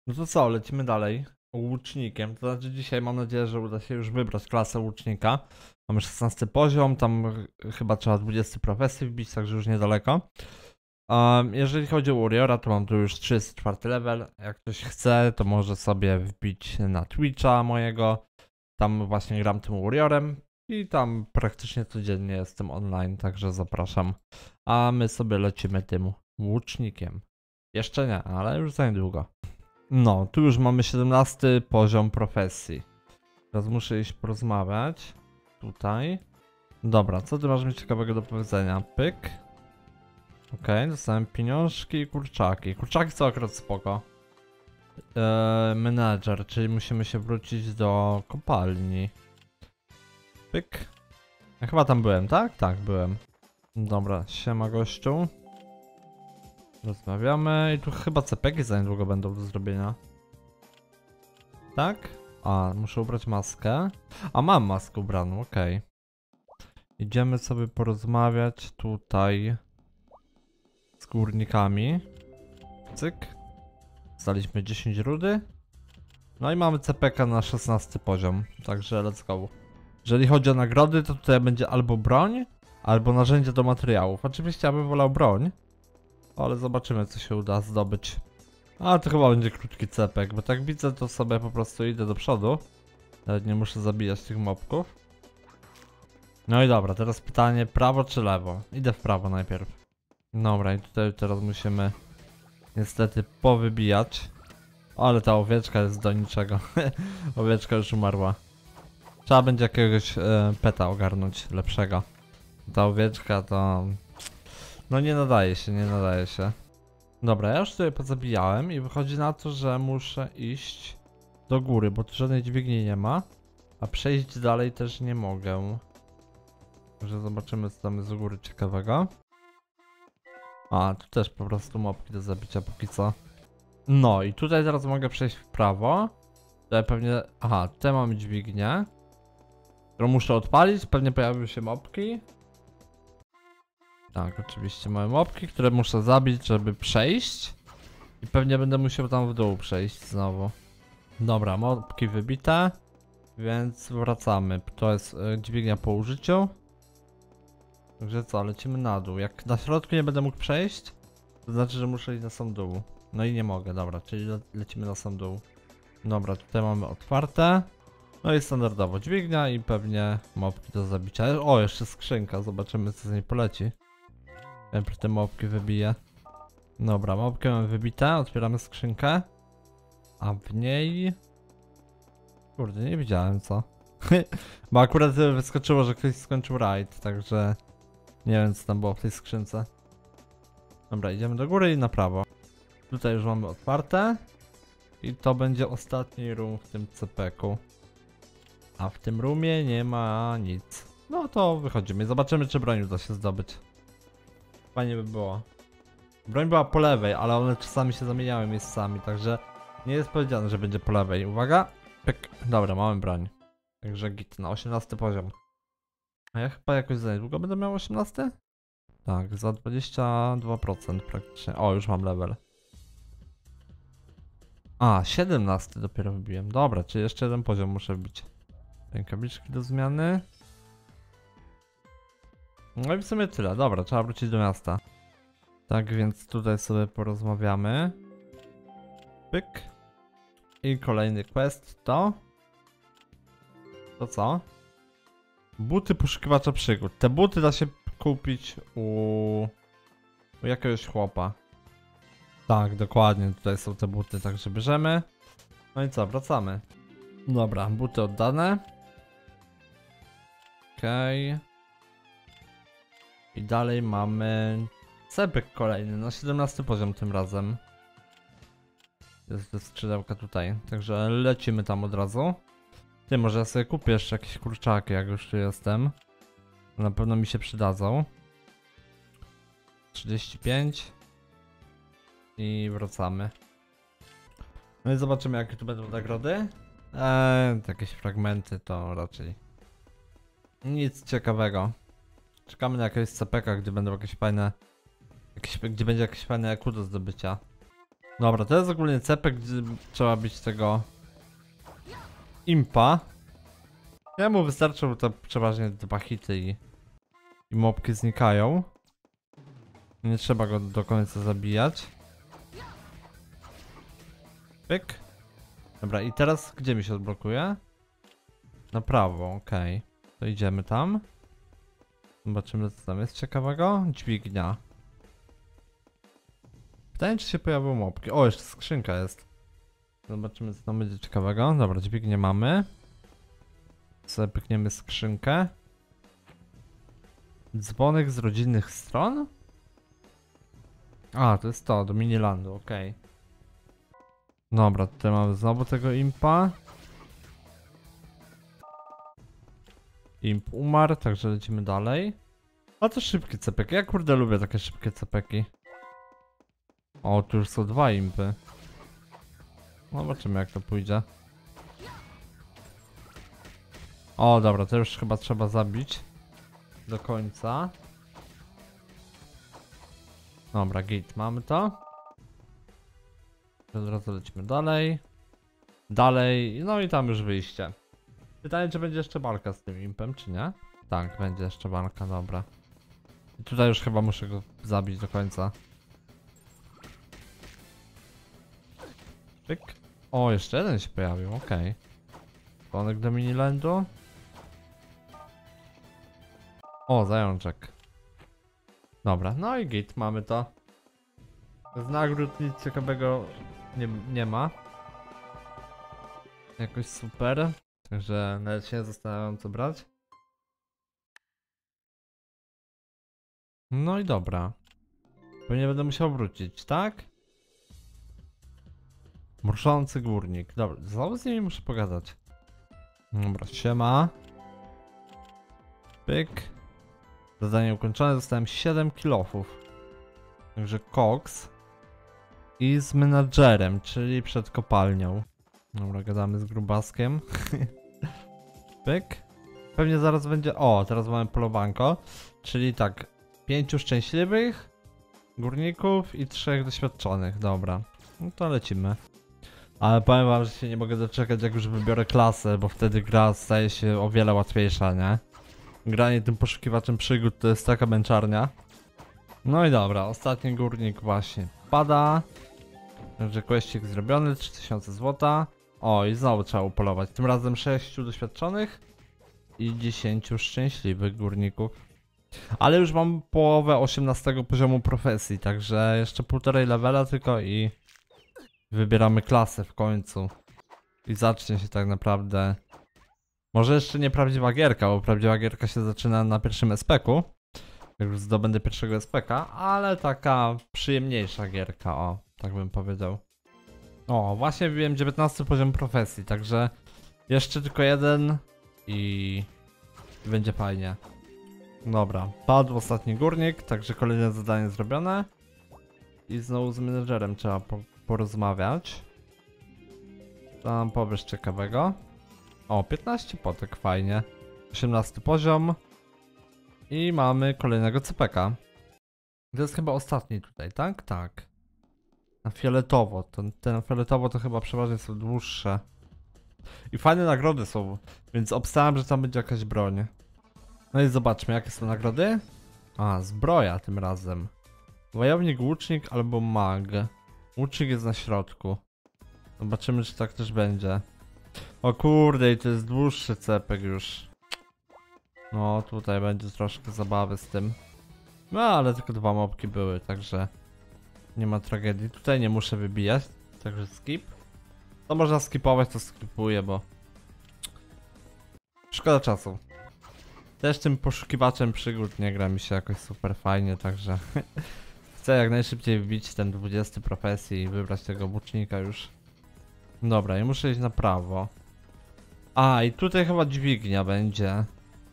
No to co, lecimy dalej. Łucznikiem. To znaczy dzisiaj mam nadzieję, że uda się już wybrać klasę łucznika. Mamy 16 poziom, tam chyba trzeba 20 profesji wbić, także już niedaleko. Jeżeli chodzi o Warriora, to mam tu już 34 level. Jak ktoś chce, to może sobie wbić na Twitcha mojego. Tam właśnie gram tym Warriorem i tam praktycznie codziennie jestem online, także zapraszam. A my sobie lecimy tym łucznikiem. Jeszcze nie, ale już za niedługo. No, tu już mamy 17 poziom profesji. Teraz muszę iść porozmawiać. Tutaj. Dobra, co ty masz mi ciekawego do powiedzenia? Pyk. Okej, dostałem pieniążki i kurczaki. Kurczaki są akurat spoko. Menedżer, czyli musimy się wrócić do kopalni. Pyk. Ja chyba tam byłem, tak? Tak, byłem. Dobra, siema gościu. Rozmawiamy i tu chyba cepeki za niedługo będą do zrobienia. Tak? A, muszę ubrać maskę. A, mam maskę ubraną, okej. Idziemy sobie porozmawiać tutaj z górnikami. Cyk. Zdaliśmy 10 rudy. No i mamy CPK na 16 poziom, także let's go. Jeżeli chodzi o nagrody, to tutaj będzie albo broń, albo narzędzie do materiałów. Oczywiście ja bym wolał broń, ale zobaczymy, co się uda zdobyć. A to chyba będzie krótki cepek, bo tak widzę, to sobie po prostu idę do przodu. Nawet nie muszę zabijać tych mobków. No i dobra, teraz pytanie, prawo czy lewo? Idę w prawo najpierw. Dobra, i tutaj teraz musimy niestety powybijać. Ale ta owieczka jest do niczego. Owieczka już umarła. Trzeba będzie jakiegoś peta ogarnąć lepszego. Ta owieczka to... No nie nadaje się, nie nadaje się. Dobra, ja już sobie pozabijałem i wychodzi na to, że muszę iść do góry, bo tu żadnej dźwigni nie ma. A przejść dalej też nie mogę. Także zobaczymy, co tam jest z góry ciekawego. A, tu też po prostu mopki do zabicia póki co. No i tutaj teraz mogę przejść w prawo. Tutaj pewnie... Aha, tutaj mamy dźwignię, którą muszę odpalić, pewnie pojawiły się mopki. Tak, oczywiście mamy mopki, które muszę zabić, żeby przejść. I pewnie będę musiał tam w dół przejść znowu. Dobra, mopki wybite. Więc wracamy. To jest dźwignia po użyciu. Także co, lecimy na dół. Jak na środku nie będę mógł przejść, to znaczy, że muszę iść na sam dół. No i nie mogę, dobra, czyli lecimy na sam dół. Dobra, tutaj mamy otwarte. No i standardowo dźwignia i pewnie mopki do zabicia. O, jeszcze skrzynka, zobaczymy, co z niej poleci. Najpierw te mopki wybiję. Dobra, mopki mamy wybite, otwieramy skrzynkę. A w niej... Kurde, nie widziałem co. Bo akurat wyskoczyło, że ktoś skończył raid, także... Nie wiem, co tam było w tej skrzynce. Dobra, idziemy do góry i na prawo. Tutaj już mamy otwarte. I to będzie ostatni room w tym CP-ku. A w tym roomie nie ma nic. No to wychodzimy i zobaczymy, czy broń uda się zdobyć. Fajnie by było. Broń była po lewej, ale one czasami się zamieniały miejscami, także nie jest powiedziane, że będzie po lewej. Uwaga! Pyk. Dobra, mamy broń. Także git na 18 poziom. A ja chyba jakoś za niedługo będę miał 18? Tak, za 22% praktycznie. O, już mam level. A, 17 dopiero wybiłem. Dobra, czyli jeszcze jeden poziom muszę wbić. Rękawiczki do zmiany. No i w sumie tyle. Dobra, trzeba wrócić do miasta. Tak więc tutaj sobie porozmawiamy. Pyk. I kolejny quest to... To co? Buty poszukiwacza przygód. Te buty da się kupić u jakiegoś chłopa. Tak, dokładnie. Tutaj są te buty, także bierzemy. No i co, wracamy. Dobra, buty oddane. Okej. I dalej mamy cepek kolejny, na 17 poziom tym razem. Jest te skrzydełka tutaj, także lecimy tam od razu. Ty, może ja sobie kupię jeszcze jakieś kurczaki, jak już tu jestem. Na pewno mi się przydadzą. 35. I wracamy. No i zobaczymy, jakie tu będą nagrody. Jakieś fragmenty to raczej nic ciekawego. Czekamy na jakiegoś CPK, gdzie będą jakieś fajne... gdzie będzie jakieś fajne EQ do zdobycia. Dobra, to jest ogólnie cepek, gdzie trzeba bić tego impa. Jemu wystarczy, bo to przeważnie 2 hity i mobki znikają. Nie trzeba go do końca zabijać. Pyk. Dobra, i teraz gdzie mi się odblokuje? Na prawo, okej. To idziemy tam. Zobaczymy, co tam jest ciekawego. Dźwignia. Pytanie, czy się pojawią mopki. O, jeszcze skrzynka jest. Zobaczymy, co tam będzie ciekawego. Dobra, dźwignię mamy. Sobie pykniemy skrzynkę. Dzwonek z rodzinnych stron? A, to jest to, do Minilandu, okej. Dobra, tutaj mamy znowu tego impa. Imp umarł, także lecimy dalej. A to szybki cepek. Ja kurde lubię takie szybkie cepeki. O, tu już są 2 impy. Zobaczymy, jak to pójdzie. O, dobra, to już chyba trzeba zabić do końca. Dobra, git, mamy to. Od razu lecimy dalej. Dalej, no i tam już wyjście. Pytanie, czy będzie jeszcze walka z tym impem, czy nie? Tak, będzie jeszcze walka, dobra. I tutaj już chyba muszę go zabić do końca. Pyk. O, jeszcze jeden się pojawił, okej. Dzwonek do Minilandu. O, zajączek. Dobra, no i git, mamy to. Z nagród nic ciekawego nie ma. Jakoś super. Także nawet się zastanawiam, co brać. No i dobra. Pewnie będę musiał wrócić, tak? Mruczący górnik. Dobra, znowu z nimi muszę pogadać. Dobra, siema. Pyk. Zadanie ukończone, dostałem 7 kilofów. Także koks. I z menadżerem, czyli przed kopalnią. Dobra, gadamy z grubaskiem. Pyk. Pewnie zaraz będzie... O, teraz mamy polowanko. Czyli tak, 5 szczęśliwych górników i 3 doświadczonych. Dobra, no to lecimy. Ale powiem wam, że się nie mogę doczekać, jak już wybiorę klasę, bo wtedy gra staje się o wiele łatwiejsza, nie? Granie tym poszukiwaczem przygód to jest taka męczarnia. No i dobra, ostatni górnik właśnie pada. Także questik zrobiony, 3000 zł. O, i znowu trzeba upolować. Tym razem 6 doświadczonych i 10 szczęśliwych górników. Ale już mam połowę 18 poziomu profesji, także jeszcze 1,5 levela tylko i wybieramy klasę w końcu. I zacznie się tak naprawdę... Może jeszcze nie prawdziwa gierka, bo prawdziwa gierka się zaczyna na pierwszym SPK-u. Jak już zdobędę pierwszego SPK, ale taka przyjemniejsza gierka, o, tak bym powiedział. O, właśnie wbiłem 19 poziom profesji, także jeszcze tylko jeden i będzie fajnie. Dobra, padł ostatni górnik, także kolejne zadanie zrobione. I znowu z menedżerem trzeba porozmawiać. Co nam powiesz ciekawego? O, 15 potek, fajnie. 18 poziom. I mamy kolejnego CPK. To jest chyba ostatni tutaj, tak? Tak. Na fioletowo. Te na fioletowo to chyba przeważnie są dłuższe. I fajne nagrody są, więc obstałem, że tam będzie jakaś broń. No i zobaczmy, jakie są nagrody. A, zbroja tym razem. Wojownik, łucznik albo mag. Łucznik jest na środku. Zobaczymy, czy tak też będzie. O kurde, i to jest dłuższy cepek już. No, tutaj będzie troszkę zabawy z tym. No, ale tylko 2 mobki były, także nie ma tragedii. Tutaj nie muszę wybijać, także skip. To można skipować, to skipuję, bo szkoda czasu. Też tym poszukiwaczem przygód nie gra mi się jakoś super fajnie, także chcę jak najszybciej wbić ten 20 profesji i wybrać tego łucznika już. Dobra, i muszę iść na prawo. A, i tutaj chyba dźwignia będzie.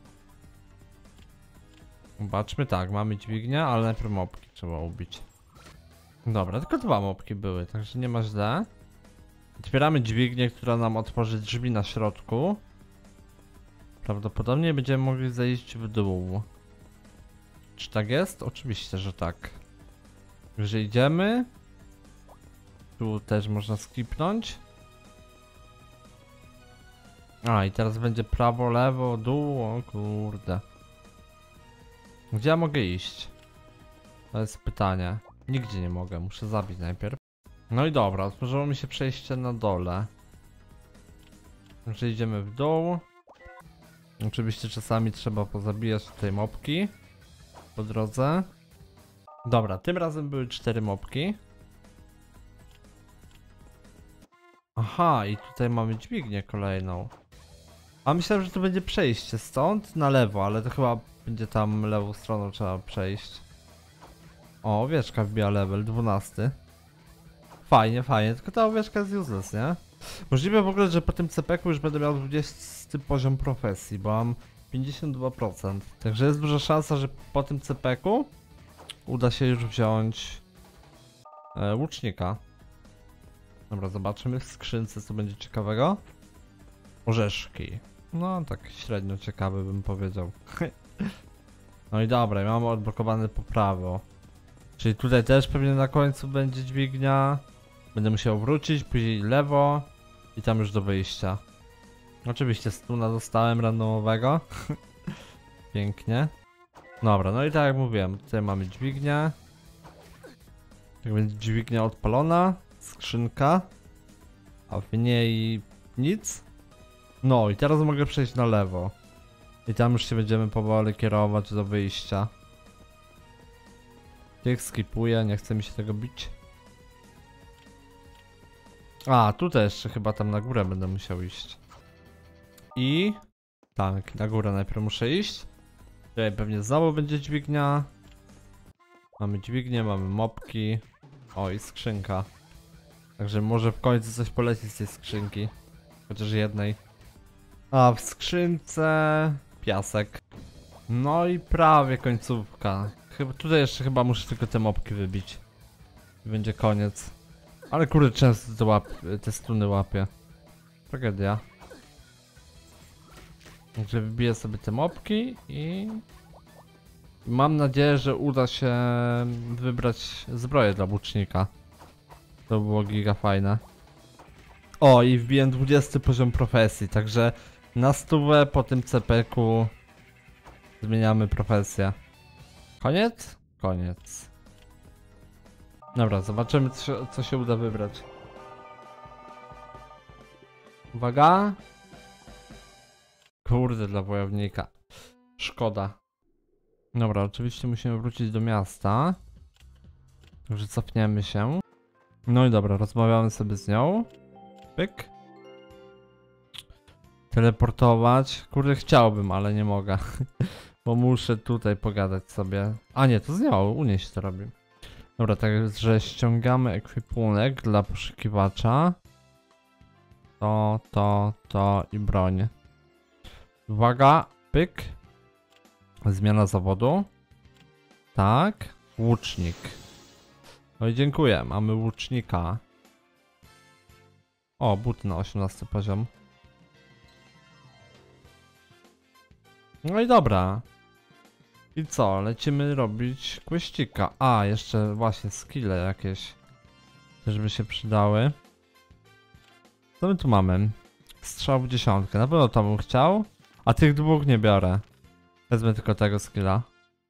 Zobaczmy, tak, mamy dźwignię, ale najpierw mopki trzeba ubić. Dobra, tylko 2 mopki były, także nie ma źle. Otwieramy dźwignię, która nam otworzy drzwi na środku. Prawdopodobnie będziemy mogli zejść w dół. Czy tak jest? Oczywiście, że tak. Także idziemy. Tu też można skipnąć. A i teraz będzie prawo, lewo, dół, o kurde. Gdzie ja mogę iść? To jest pytanie. Nigdzie nie mogę, muszę zabić najpierw. No i dobra, otworzyło mi się przejście na dole. Także idziemy w dół. Oczywiście czasami trzeba pozabijać tutaj mopki po drodze. Dobra, tym razem były 4 mopki. Aha, i tutaj mamy dźwignię kolejną. A myślałem, że to będzie przejście stąd na lewo, ale to chyba będzie tam lewą stroną trzeba przejść. O, owieczka wbija level 12. Fajnie, fajnie, tylko ta owieczka jest useless, nie? Możliwe w ogóle, że po tym CPK-u już będę miał 20 poziom profesji, bo mam 52%. Także jest duża szansa, że po tym CPK-u uda się już wziąć łucznika. Dobra, zobaczymy w skrzynce, co będzie ciekawego. Orzeszki. No, tak średnio ciekawy bym powiedział. No i dobra, mamy odblokowany po prawo. Czyli tutaj też pewnie na końcu będzie dźwignia. Będę musiał wrócić, później lewo i tam już do wyjścia. Oczywiście stuna dostałem randomowego. Pięknie. Dobra, no i tak jak mówiłem, tutaj mamy dźwignię. Tak będzie dźwignia odpalona. Skrzynka. A w niej nic. No i teraz mogę przejść na lewo. I tam już się będziemy powoli kierować do wyjścia. Tych skipuję, nie chce mi się tego bić. A, tutaj jeszcze chyba tam na górę będę musiał iść. I... tak, na górę najpierw muszę iść. Tutaj pewnie znowu będzie dźwignia. Mamy dźwignię, mamy mopki. O, i skrzynka. Także może w końcu coś poleci z tej skrzynki. Chociaż jednej. A w skrzynce... piasek. No i prawie końcówka. Tutaj jeszcze chyba muszę tylko te mopki wybić. I będzie koniec. Ale kurde, często te stuny łapię. Tragedia. Także wybiję sobie te mopki i... mam nadzieję, że uda się wybrać zbroję dla łucznika. To było giga fajne. O, i wbiłem 20 poziom profesji, także na 100 po tym CPK-u zmieniamy profesję. Koniec? Koniec. Dobra, zobaczymy co się uda wybrać. Uwaga. Kurde, dla wojownika. Szkoda. Dobra, oczywiście musimy wrócić do miasta. Także cofniemy się. No i dobra, rozmawiamy sobie z nią. Pyk. Teleportować. Kurde, chciałbym, ale nie mogę. Bo muszę tutaj pogadać sobie. A nie, to z nią, u niej się to robi. Dobra, także ściągamy ekwipunek dla poszukiwacza. To i broń. Uwaga, pyk. Zmiana zawodu. Tak, łucznik. No i dziękuję, mamy łucznika. O, buty na 18 poziom. No i dobra. I co? Lecimy robić questika. A, jeszcze właśnie skille jakieś też by się przydały. Co my tu mamy? Strzał w 10. Na pewno to bym chciał. A tych dwóch nie biorę. Wezmę tylko tego skilla.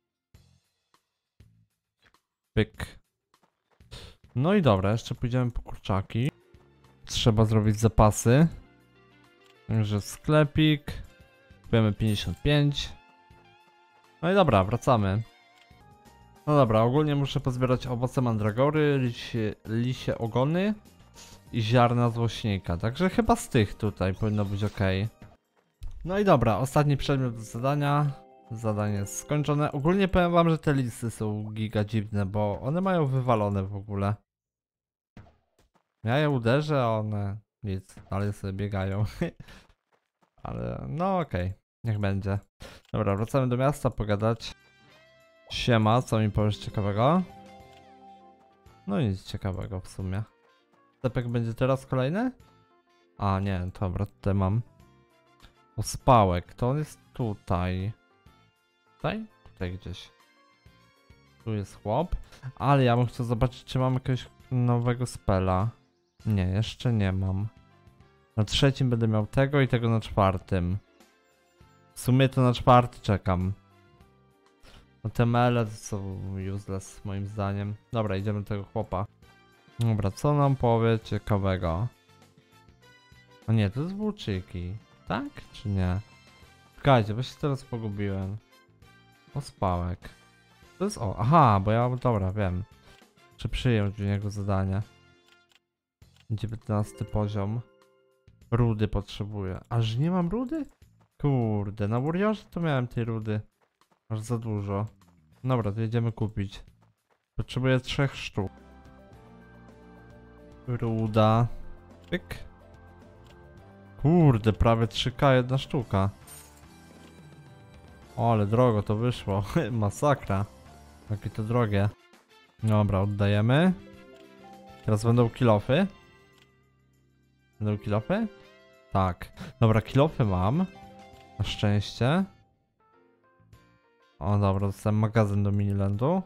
Pyk. No i dobra, jeszcze pójdziemy po kurczaki. Trzeba zrobić zapasy. Także sklepik. Kupujemy 55. No i dobra, wracamy. No dobra, ogólnie muszę pozbierać owoce mandragory, lisie ogony i ziarna złośnika. Także chyba z tych tutaj powinno być ok. No i dobra, ostatni przedmiot do zadania. Zadanie jest skończone. Ogólnie powiem wam, że te listy są giga dziwne, bo one mają wywalone w ogóle. Ja je uderzę, a one nic, ale sobie biegają. Ale no okej, niech będzie. Dobra, wracamy do miasta pogadać. Siema, co mi powiesz ciekawego? No nic ciekawego w sumie. Stepek będzie teraz kolejny? A nie, dobra, tutaj mam. Ospałek, to on jest tutaj. Tutaj? Tutaj gdzieś. Tu jest chłop. Ale ja bym chciał zobaczyć, czy mam jakiegoś nowego spela. Nie, jeszcze nie mam. Na trzecim będę miał tego i tego na czwartym. W sumie to na czwarty czekam. No te mele to są useless moim zdaniem. Dobra, idziemy do tego chłopa. Dobra, co nam powie ciekawego? O nie, to jest włóczyki. Tak? Czy nie? Czekajcie, bo się teraz pogubiłem. Ospałek. To jest o, aha, bo ja, dobra, wiem. Czy przyjąć u niego zadanie. 19 poziom. Rudy potrzebuję. Aż nie mam rudy? Kurde, na Warriorze to miałem tej rudy. Aż za dużo. Dobra, to jedziemy kupić. Potrzebuję 3 sztuk. Ruda. Pyk. Kurde, prawie 3K jedna sztuka. O, ale drogo to wyszło. Masakra. Jakie to drogie. Dobra, oddajemy. Teraz będą kilofy. Będą kilofy? Tak. Dobra, kilofy mam. Na szczęście. O, dobra, dostałem magazyn do Minilandu.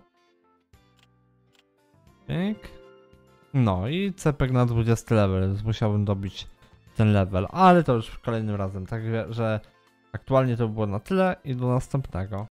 Pięk. No i cepek na 20 level, więc musiałbym dobić ten level, ale to już kolejnym razem. Także aktualnie to by było na tyle i do następnego.